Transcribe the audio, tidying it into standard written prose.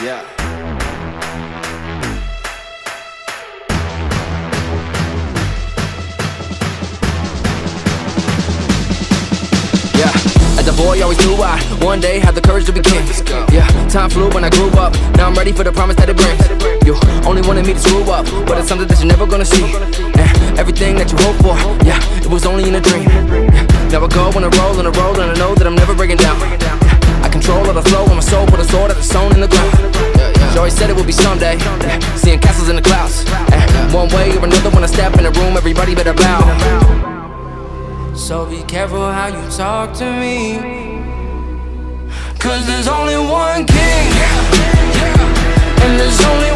Yeah. Yeah, as a boy, always knew I one day had the courage to be king. Yeah, time flew when I grew up. Now I'm ready for the promise that it brings. You only wanted me to screw up, but it's something that you're never gonna see. And everything that you hope for, yeah, it was only in a dream. Now I go on a roll, and I know that I'm never breaking down. I control all the flow on my soul, put a sword at the stone in the ground. She always said it would be someday, seeing castles in the clouds. One way or another, when I step in the room, everybody better bow. So be careful how you talk to me, 'cause there's only one king, and there's only